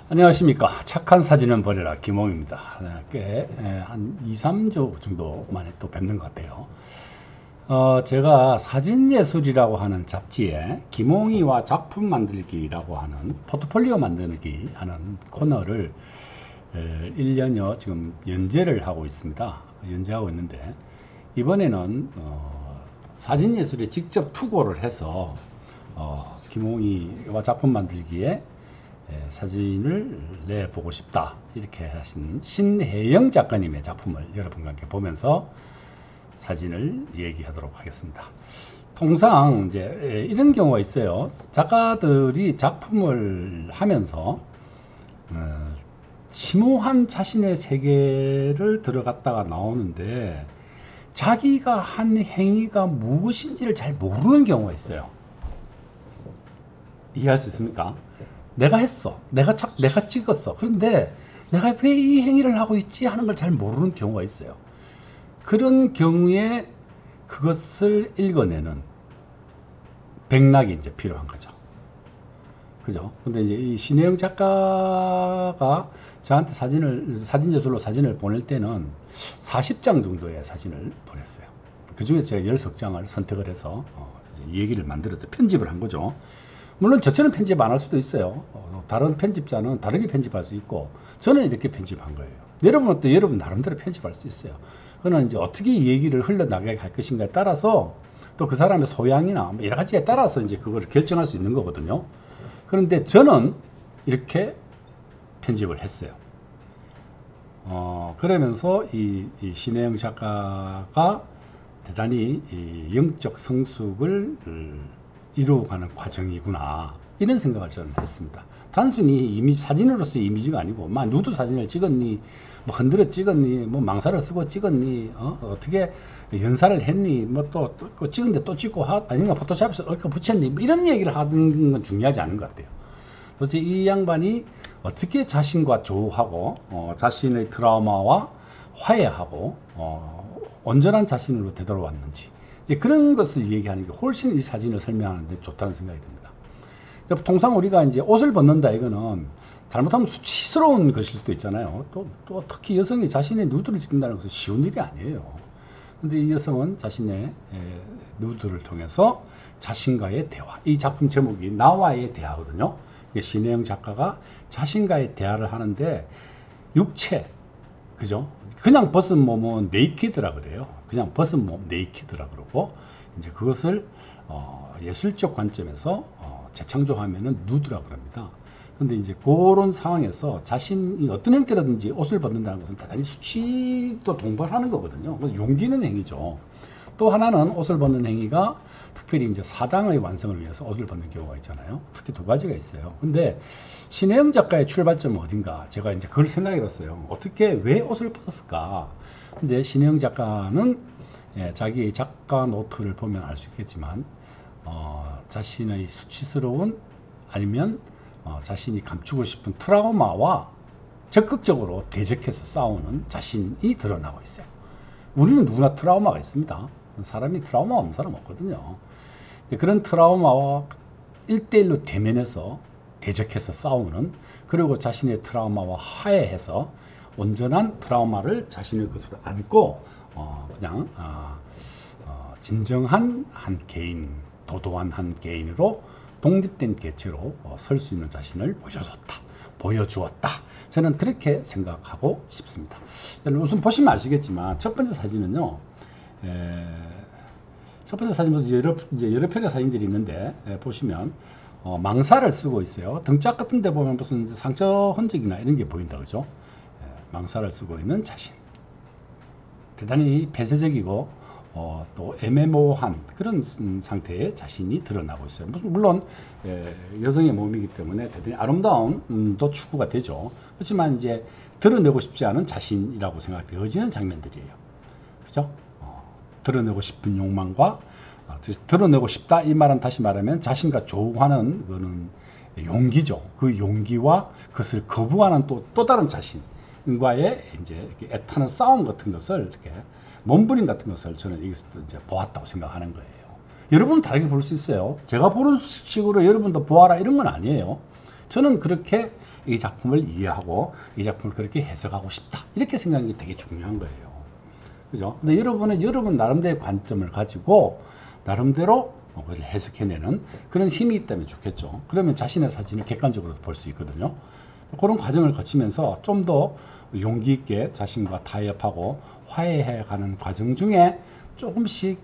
안녕하십니까. 착한 사진은 버려라. 김홍입니다. 한 2, 3주 정도 만에 또 뵙는 것 같아요. 제가 사진예술이라고 하는 잡지에 김홍이와 작품 만들기라고 하는 포트폴리오 만들기 하는 코너를 1년여 지금 연재를 하고 있습니다. 연재하고 있는데, 이번에는 사진예술에 직접 투고를 해서 김홍이와 작품 만들기에 사진을 내보고 싶다, 이렇게 하신 신혜영 작가님의 작품을 여러분과 함께 보면서 사진을 얘기하도록 하겠습니다. 통상 이제 이런 경우가 있어요. 작가들이 작품을 하면서 심오한 자신의 세계를 들어갔다가 나오는데, 자기가 한 행위가 무엇인지를 잘 모르는 경우가 있어요. 이해할 수 있습니까? 내가 했어. 내가 찍었어. 그런데 내가 왜 이 행위를 하고 있지 하는 걸 잘 모르는 경우가 있어요. 그런 경우에 그것을 읽어내는 백락이 이제 필요한 거죠. 그죠? 근데 이제 이 신혜영 작가가 저한테 사진예술로 사진을 보낼 때는 40장 정도의 사진을 보냈어요. 그 중에 제가 16장을 선택을 해서 얘기를 만들어서 편집을 한 거죠. 물론 저처럼 편집 안 할 수도 있어요. 다른 편집자는 다르게 편집할 수 있고, 저는 이렇게 편집한 거예요. 여러분은 또 여러분 나름대로 편집할 수 있어요. 그는 이제 어떻게 얘기를 흘러나가게 할 것인가에 따라서, 또 그 사람의 소양이나 여러 가지에 따라서 이제 그걸 결정할 수 있는 거거든요. 그런데 저는 이렇게 편집을 했어요. 그러면서 이 신혜영 작가가 대단히 이 영적 성숙을 이루어가는 과정이구나, 이런 생각을 저는 했습니다. 단순히 사진으로서의 이미지가 아니고, 막 누드 사진을 찍었니, 뭐 흔들어 찍었니, 뭐 망사를 쓰고 찍었니, 어떻게 연사를 했니, 뭐 또 찍은데 또 찍고 아니면 포토샵에서 얽혀 붙였니, 뭐 이런 얘기를 하는 건 중요하지 않은 것 같아요. 도대체 이 양반이 어떻게 자신과 조우하고 자신의 트라우마와 화해하고 온전한 자신으로 되돌아왔는지, 이제 그런 것을 얘기하는 게 훨씬 이 사진을 설명하는 데 좋다는 생각이 듭니다. 통상 우리가 이제 옷을 벗는다, 이거는 잘못하면 수치스러운 것일 수도 있잖아요. 또 특히 여성이 자신의 누드를 찍는다는 것은 쉬운 일이 아니에요. 근데 이 여성은 자신의 누드를 통해서 자신과의 대화, 이 작품 제목이 나와의 대화거든요. 신혜영 작가가 자신과의 대화를 하는데, 육체, 그죠? 그냥 벗은 몸은 네이키드라 그래요. 그냥 벗은 몸 네이키드라 그러고, 이제 그것을 예술적 관점에서 재창조하면은 누드라 그럽니다. 근데 이제 그런 상황에서 자신이 어떤 형태라든지 옷을 벗는다는 것은 대단히 수치도 동반하는 거거든요. 용기 있는 행위죠. 또 하나는 옷을 벗는 행위가 특별히 이제 사당의 완성을 위해서 옷을 벗는 경우가 있잖아요. 특히 두 가지가 있어요. 근데 신혜영 작가의 출발점은 어딘가, 제가 이제 그걸 생각해 봤어요. 어떻게, 왜 옷을 벗었을까? 근데 신혜영 작가는 자기 작가 노트를 보면 알 수 있겠지만, 자신의 수치스러운, 아니면 자신이 감추고 싶은 트라우마와 적극적으로 대적해서 싸우는 자신이 드러나고 있어요. 우리는 누구나 트라우마가 있습니다. 사람이 트라우마 없는 사람 없거든요. 그런 트라우마와 1대1로 대면해서 대적해서 싸우는, 그리고 자신의 트라우마와 화해해서 온전한 트라우마를 자신의 것으로 안고 그냥 진정한 한 개인, 도도한 한 개인으로 독립된 개체로 설 수 있는 자신을 보여주었다. 저는 그렇게 생각하고 싶습니다. 우선 보시면 아시겠지만, 첫 번째 사진은요, 첫 번째 사진부터 여러 편의 사진들이 있는데, 보시면 망사를 쓰고 있어요. 등짝 같은 데 보면 무슨 상처 흔적이나 이런 게 보인다, 그죠? 망사를 쓰고 있는 자신, 대단히 폐쇄적이고 또 애매모호한 그런 상태의 자신이 드러나고 있어요. 물론 여성의 몸이기 때문에 대단히 아름다움도 추구가 되죠. 그렇지만 이제 드러내고 싶지 않은 자신이라고 생각되어지는 장면들이에요. 그죠? 드러내고 싶은 욕망과 드러내고 싶다, 이 말은 다시 말하면 자신과 조우하는 그는 용기죠. 그 용기와 그것을 거부하는 또 다른 자신과의 이제 애타는 싸움 같은 것을, 이렇게 몸부림 같은 것을 저는 여기서 이제 보았다고 생각하는 거예요. 여러분은 다르게 볼 수 있어요. 제가 보는 식으로 여러분도 보아라, 이런 건 아니에요. 저는 그렇게 이 작품을 이해하고 이 작품을 그렇게 해석하고 싶다. 이렇게 생각하는 게 되게 중요한 거예요. 그죠? 근데 여러분은 여러분 나름대로의 관점을 가지고 나름대로 그걸 해석해내는 그런 힘이 있다면 좋겠죠. 그러면 자신의 사진을 객관적으로 볼 수 있거든요. 그런 과정을 거치면서 좀 더 용기 있게 자신과 타협하고 화해해가는 과정 중에 조금씩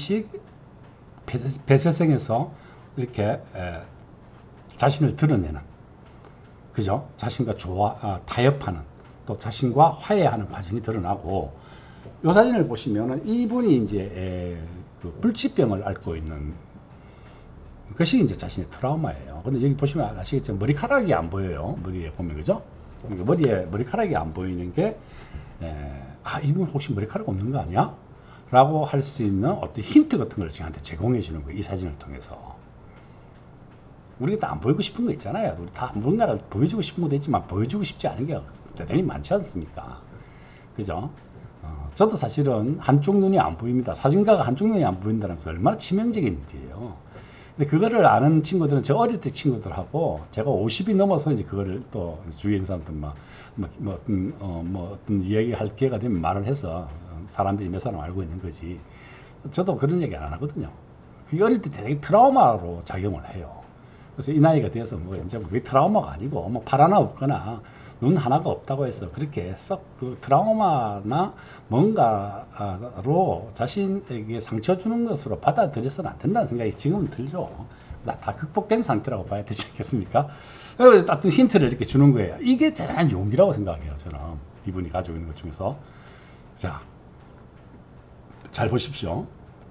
배쇄성에서 이렇게 자신을 드러내는, 그죠? 자신과 타협하는, 또 자신과 화해하는 과정이 드러나고, 이 사진을 보시면은 이분이 이제 그 불치병을 앓고 있는 것이 이제 자신의 트라우마예요. 근데 여기 보시면 아시겠지만 머리카락이 안 보여요. 머리에 보면, 그죠? 머리에 머리카락이 안 보이는 게, 이분 혹시 머리카락 없는 거 아니야? 라고 할 수 있는 어떤 힌트 같은 걸 저한테 제공해 주는 거예요. 이 사진을 통해서. 우리가 다 안 보이고 싶은 거 있잖아요. 우리 다 뭔가를 보여주고 싶은 것도 있지만 보여주고 싶지 않은 게 대단히 많지 않습니까? 그죠? 저도 사실은 한쪽 눈이 안 보입니다. 사진가가 한쪽 눈이 안 보인다는 것은 얼마나 치명적인 일이에요. 근데 그거를 아는 친구들은 저 어릴 때 친구들하고 제가 50이 넘어서 이제 그거를 또 주위에 있는 사람들 어떤 이야기 할 기회가 되면 말을 해서 사람들이 몇 사람 알고 있는 거지. 저도 그런 얘기 안 하거든요. 그게 어릴 때 되게 트라우마로 작용을 해요. 그래서 이 나이가 돼서 이제 그게 트라우마가 아니고 팔 하나 없거나 눈 하나가 없다고 해서 그렇게 썩 그 트라우마나 뭔가로 자신에게 상처 주는 것으로 받아들여서는 안 된다는 생각이 지금은 들죠. 다 극복된 상태라고 봐야 되지 않겠습니까? 어떤 힌트를 이렇게 주는 거예요. 이게 대단한 용기라고 생각해요. 저는 이분이 가지고 있는 것 중에서. 자, 잘 보십시오.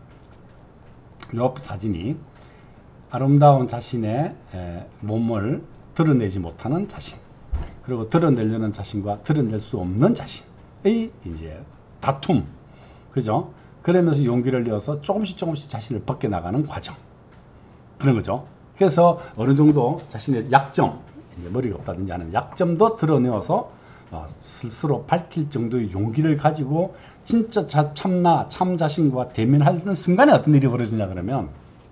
이 사진이 아름다운 자신의 몸을 드러내지 못하는 자신, 그리고 드러내려는 자신과 드러낼 수 없는 자신의 이제 다툼, 그죠? 그러면서 용기를 내어서 조금씩 자신을 벗겨나가는 과정, 그런 거죠. 그래서 어느 정도 자신의 약점, 이제 머리가 없다든지 하는 약점도 드러내어서 스스로 밝힐 정도의 용기를 가지고 진짜 참 자신과 대면하는 순간에 어떤 일이 벌어지냐 그러면,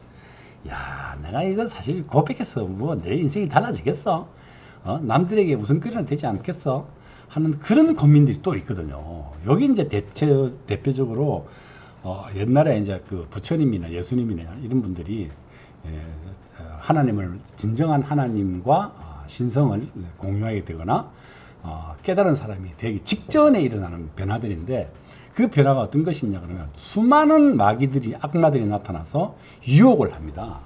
야, 내가 이거 사실 고백해서 뭐 내 인생이 달라지겠어? 남들에게 웃음거리는 되지 않겠어? 하는 그런 고민들이 또 있거든요. 여기 이제 대표적으로 옛날에 이제 그 부처님이나 예수님이나 이런 분들이 하나님을, 진정한 하나님과 신성을 공유하게 되거나 깨달은 사람이 되기 직전에 일어나는 변화들인데, 그 변화가 어떤 것이냐 그러면 수많은 마귀들이, 악마들이 나타나서 유혹을 합니다.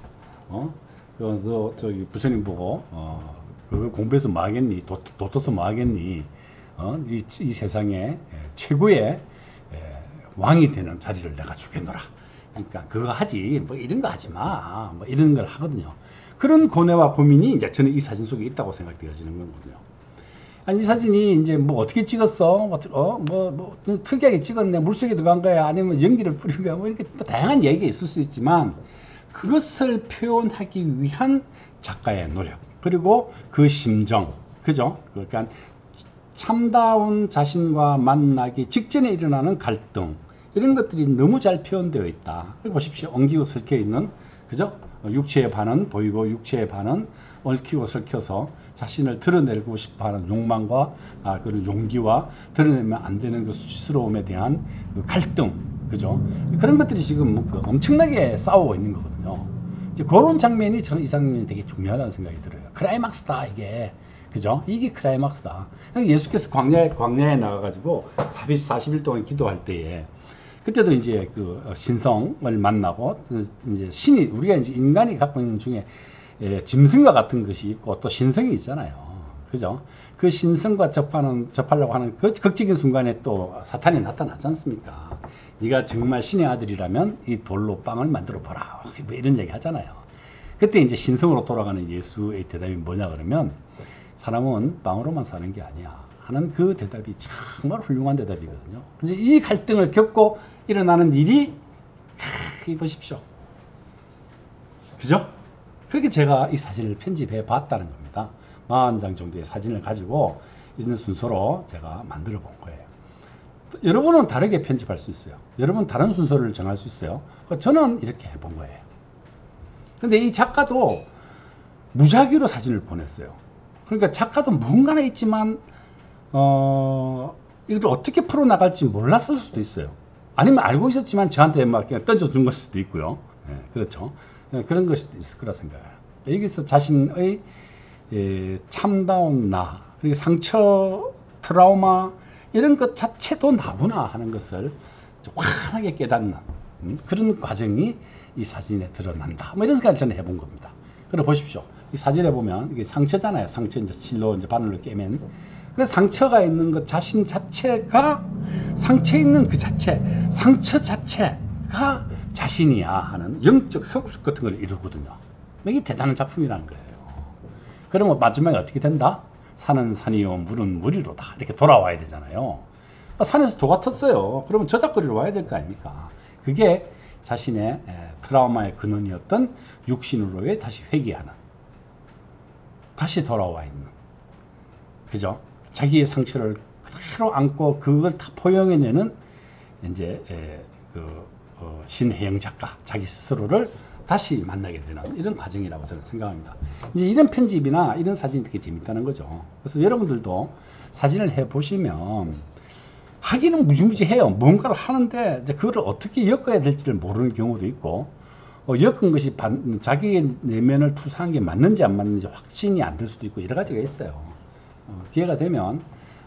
너 저기 부처님 보고 그걸 공부해서 뭐 하겠니? 도토서 뭐 하겠니? 이 세상에 최고의 왕이 되는 자리를 내가 주겠노라. 그러니까 그거 하지, 뭐 이런 거 하지 마, 뭐 이런 걸 하거든요. 그런 고뇌와 고민이 이제 저는 이 사진 속에 있다고 생각되어지는 거거든요. 아니, 이 사진이 이제 뭐 어떻게 찍었어? 뭐 특이하게 찍었네. 물속에 들어간 거야? 아니면 연기를 뿌린 거야? 뭐 이렇게 뭐 다양한 얘기가 있을 수 있지만, 그것을 표현하기 위한 작가의 노력, 그리고 그 심정, 그죠? 그러니까 참다운 자신과 만나기 직전에 일어나는 갈등, 이런 것들이 너무 잘 표현되어 있다. 여기 보십시오. 엉기고 설켜 있는, 그죠? 육체의 반은 보이고 육체의 반은 얽히고 설켜서 자신을 드러내고 싶어하는 욕망과 그런 용기와 드러내면 안 되는 그 수치스러움에 대한 그 갈등, 그죠? 그런 것들이 지금 엄청나게 싸우고 있는 거거든요. 이제 그런 장면이 저는 이 장면이 되게 중요하다는 생각이 들어요. 클라이막스다 이게, 그죠? 이게 클라이막스다. 예수께서 광야에 나가가지고 40일 동안 기도할 때에, 그때도 이제 그 신성을 만나고, 이제 우리가 이제 인간이 갖고 있는 중에 짐승과 같은 것이 있고 또 신성이 있잖아요. 그죠? 그 신성과 접하려고 하는 그 극적인 순간에 또 사탄이 나타나지 않습니까? 네가 정말 신의 아들이라면 이 돌로 빵을 만들어 보라. 뭐 이런 얘기 하잖아요. 그때 이제 신성으로 돌아가는 예수의 대답이 뭐냐 그러면, 사람은 빵으로만 사는 게 아니야 하는 그 대답이 정말 훌륭한 대답이거든요. 이제 이 갈등을 겪고 일어나는 일이, 보십시오. 그죠? 그렇게 제가 이 사진을 편집해 봤다는 겁니다. 40장 정도의 사진을 가지고 있는 순서로 제가 만들어 본 거예요. 여러분은 다르게 편집할 수 있어요. 여러분 다른 순서를 정할 수 있어요. 저는 이렇게 해본 거예요. 근데 이 작가도 무작위로 사진을 보냈어요. 그러니까 작가도 무언가는 있지만 이걸 어떻게 풀어나갈지 몰랐을 수도 있어요. 아니면 알고 있었지만 저한테 막 그냥 던져준 것일 수도 있고요. 예, 그렇죠. 그런 것이 있을 거라 생각해요. 여기서 자신의 참다운 나, 그리고 상처, 트라우마 이런 것 자체도 나구나 하는 것을 환하게 깨닫는 그런 과정이 이 사진에 드러난다. 뭐 이런 생각을 저는 해본 겁니다. 그래 보십시오. 이 사진에 보면 이게 상처잖아요. 상처 이제 실로 이제 바늘로 깨면 그 상처가 있는 것 자신 자체가 상처 있는 그 자체, 상처 자체가 자신이야 하는 영적 성숙 같은 걸 이루거든요. 이게 대단한 작품이라는 거예요. 그러면 마지막에 어떻게 된다? 산은 산이요, 물은 물이로다. 이렇게 돌아와야 되잖아요. 산에서 도가 텄어요. 그러면 저작거리로 와야 될 거 아닙니까? 그게 자신의 트라우마의 근원이었던 육신으로의 다시 회귀하는, 다시 돌아와 있는, 그죠? 자기의 상처를 그대로 안고 그걸 다 포용해내는 이제 신혜영 작가, 자기 스스로를 다시 만나게 되는 이런 과정이라고 저는 생각합니다. 이제 이런 편집이나 이런 사진이 되게 재밌다는 거죠. 그래서 여러분들도 사진을 해보시면 하기는 무지무지해요. 뭔가를 하는데 이제 그거를 어떻게 엮어야 될지를 모르는 경우도 있고, 엮은 것이 자기의 내면을 투사한 게 맞는지 안 맞는지 확신이 안 될 수도 있고 여러 가지가 있어요. 기회가 되면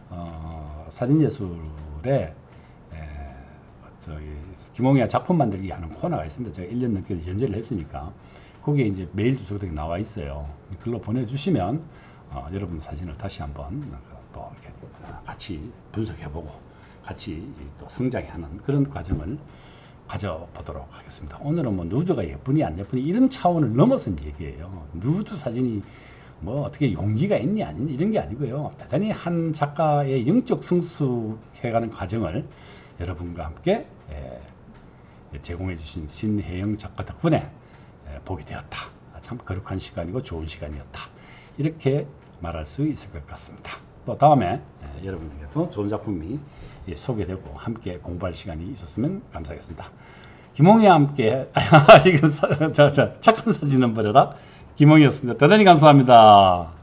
사진예술에 저기 김홍희와 작품 만들기 하는 코너가 있습니다. 제가 1년 넘게 연재를 했으니까 거기에 이제 메일 주소가 나와 있어요. 글로 보내주시면 여러분 사진을 다시 한번 또 이렇게 같이 분석해보고 같이 또 성장하는 그런 과정을 가져보도록 하겠습니다. 오늘은 뭐 누드가 예쁘니 안 예쁘니 이런 차원을 넘어선 얘기예요. 누드 사진이 뭐 어떻게 용기가 있니 아니니 이런 게 아니고요. 대단히 한 작가의 영적 성숙해가는 과정을 여러분과 함께 제공해 주신 신혜영 작가 덕분에 보게 되었다. 참 거룩한 시간이고 좋은 시간이었다. 이렇게 말할 수 있을 것 같습니다. 또 다음에 여러분에게도 좋은 작품이 소개되고 함께 공부할 시간이 있었으면 감사하겠습니다. 김홍희와 함께 이건 착한 사진은 버려라. 김홍희였습니다. 대단히 감사합니다.